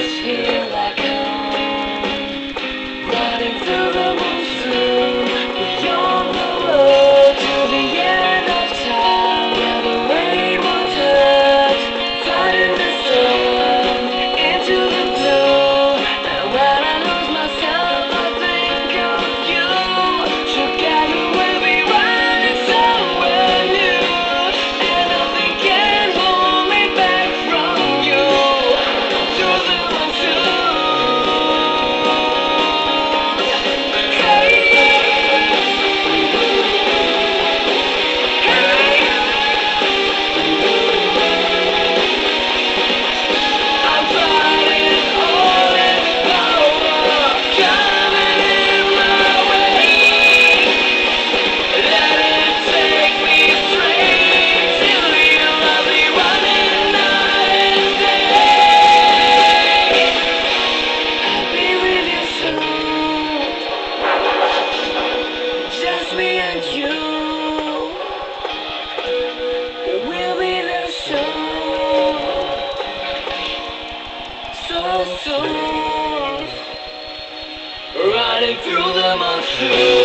just feel like home. Running through the monsoon, beyond the road to the end of time, where the rain will touch, fighting the storm into the blue. And when I lose myself, I think of you. Together we'll be running somewhere new, and nothing can hold me back from you. Through the monsoon. I'm fighting all its power, coming in my way. Let it take me straight till you love me running night and day. I'll be with you soon, just me and you. We'll be there soon, so soon. Riding through the monsoon.